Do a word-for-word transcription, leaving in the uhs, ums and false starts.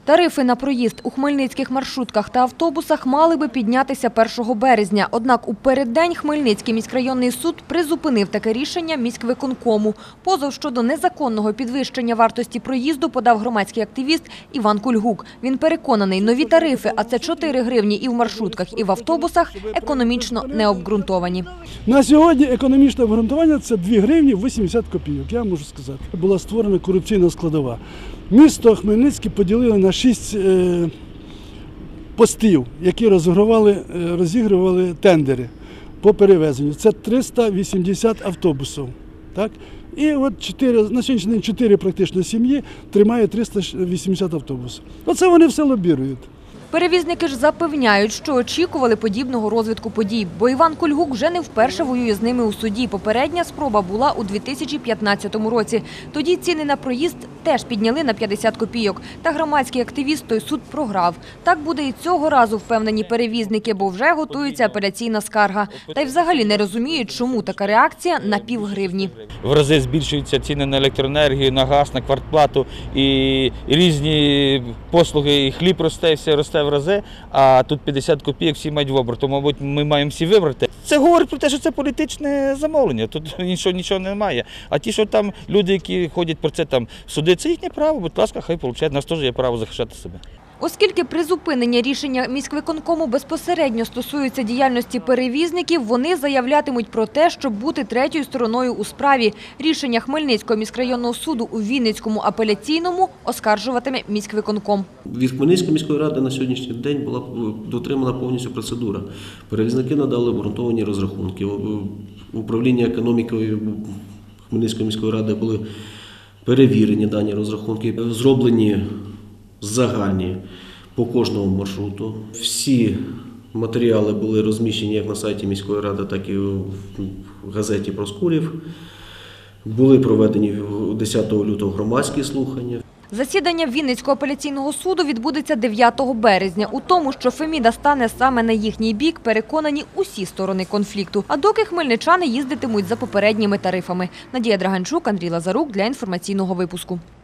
Тарифи на проїзд у хмельницьких маршрутках та автобусах мали би піднятися першого березня. Однак у переддень Хмельницький міськрайонний суд призупинив таке рішення міськвиконкому. Позов щодо незаконного підвищення вартості проїзду подав громадський активіст Іван Кульгук. Він переконаний, нові тарифи, а це чотири гривні і в маршрутках, і в автобусах, економічно не обґрунтовані. На сьогодні економічне обґрунтування – це дві гривні вісімдесят копійок, я можу сказати. Була створена корупційна складова. Місто Хмельницьке поділили на шість е, постів, які розігрували, розігрували тендери по перевезенню. Це триста вісімдесят автобусів. Так? І от чотири, на сьогоднішній день чотири практично сім'ї тримають триста вісімдесят автобусів. Оце вони все лобірують. Перевізники ж запевняють, що очікували подібного розвитку подій, бо Іван Кульгук вже не вперше воює з ними у суді. Попередня спроба була у дві тисячі п'ятнадцятому році. Тоді ціни на проїзд теж підняли на п'ятдесят копійок. Та громадський активіст той суд програв. Так буде і цього разу, впевнені перевізники, бо вже готується апеляційна скарга. Та й взагалі не розуміють, чому така реакція на півгривні. В рази збільшуються ціни на електроенергію, на газ, на квартплату і різні послуги, і хліб росте, все росте в рази, а тут п'ятдесят копійок всі мають в оберту. Мабуть, ми маємо всі вибрати. Це говорить про те, що це політичне замовлення, тут нічого, нічого немає. А ті, що там люди, які ходять про це там суди, це їхнє право, будь ласка, хай получають, у нас теж є право захищати себе. Оскільки призупинення рішення міськвиконкому безпосередньо стосується діяльності перевізників, вони заявлятимуть про те, щоб бути третьою стороною у справі. Рішення Хмельницького міськрайонного суду у Вінницькому апеляційному оскаржуватиме міськвиконком. Від Хмельницької міської ради на сьогоднішній день була дотримана повністю процедура. Перевізники надали обґрунтовані розрахунки. Управління економікою Хмельницької міської ради були перевірені дані розрахунки, зроблені загальні по кожному маршруту. Всі матеріали були розміщені як на сайті міської ради, так і в газеті «Проскурів». Були проведені десятого лютого громадські слухання. Засідання Вінницького апеляційного суду відбудеться дев'ятого березня. У тому, що Феміда стане саме на їхній бік, переконані усі сторони конфлікту. А доки хмельничани їздитимуть за попередніми тарифами. Надія Драганчук, Андрій Лазарук для інформаційного випуску.